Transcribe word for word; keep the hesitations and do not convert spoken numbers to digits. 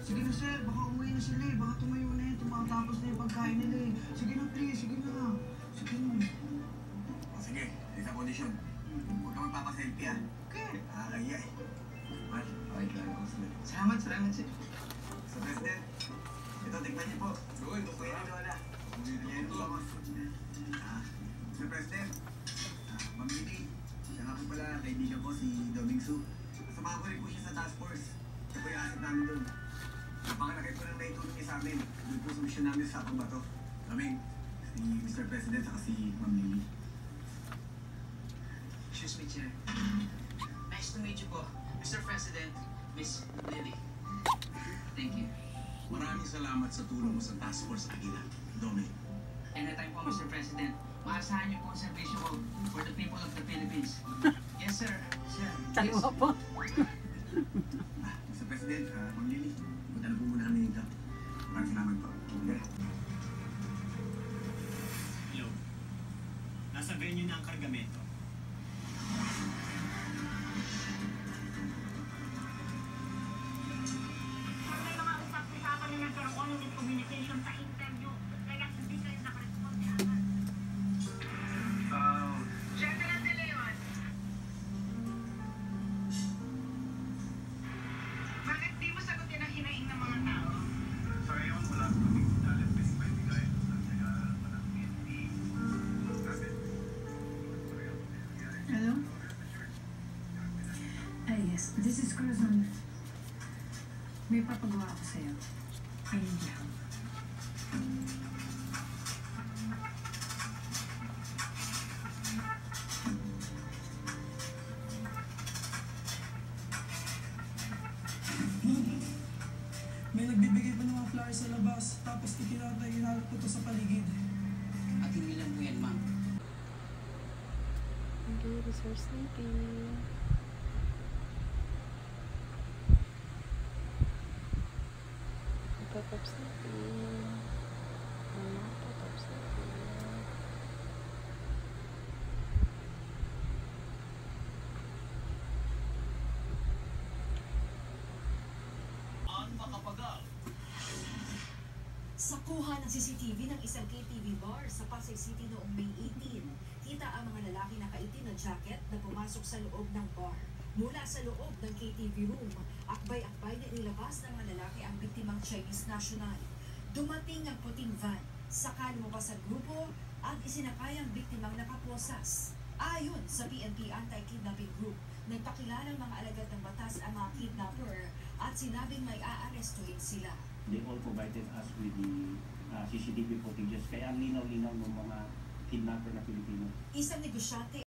Sige na sir, baka umuwi na sila eh. Baka tumayo na eh. Tumatapos na yung pagkain nila eh. Sige na please, sige na. Sige na. O sige, isa kondisyon. Huwag ka magpapaselfie ah. Okay. Nakakaya eh. Mal, okay ka lang sila. Salamat, salamat sir. Sa President, ito tignan niyo po. Doon, doon. Kuya ni Lola. Ayan po ako. Ah, Mister President, ah, Ma'am Lily, siya nga po pala kaibigan ko si Domingsu. Kasama ko rin po siya sa task force. Siya po yung asset namin doon. Napakalaki po ng naitulong niya sa amin. Doon po sa mission namin sa pagbato. Kaming, si Mister President at si Ma'am Lily. Excuse me, Chair. Nice to meet you po, Mister President, Miss Lily. Thank you. Maraming salamat sa tulong mo sa task force, Aguila. Dome. Anytime po, Mister President. Maasahan niyo po ang servisyo ko for the people of the Philippines. Yes, sir. Sir. Yes. Tama po. Ah, Mister President, uh, Ma'am Lily, punta na po muna kami dito. Maraming salamat po. Okay. Hello. Nasa venue na ang kargamento. May mga usap-usapan na nagkaroon ng communication sa interview. Kaya hindi kayo nakaresponde agad. Um, General De Leon, bakit di mo sagutin ang hinaing ng mga tao? sorry ako, wala ko kaming talent. Pwede ba ibigay sa nag-aaral ng P N P? Kasi, sorry ako. Hello? Ah, yes. This is Corazon. May papagawa ako sa'yo. I need your help. May nagbibigay pa ng mga flowers sa labas. Tapos ikinatay, inalap ko to sa paligid. At hindi lang po yan, ma'am. Babies are sleeping. Huppappup sleeping. Huppappup sleeping. Ang makapagal. Sa kuha ng C C T V ng isang K T V bar sa Pasay City noong May eighteen, kita ang mga lalaki na nakaitim na jacket na pumasok sa loob ng bar. Mula sa loob ng K T V room, akbay-akbay na nilabas ng mga lalaki ang biktimang Chinese national. Dumating ang puting van, saka lumabas ang grupo at isinakay ang biktimang nakaposas. Ayon sa P N P Anti-Kidnapping Group, nagpakilala ng mga alagad ng batas ang mga kidnapper at sinabing may aarestuhin sila. They all provided us with the uh, C C T V footages. Kaya ang linaw-linaw ng mga kidnapper na Pilipino. Isang negosyante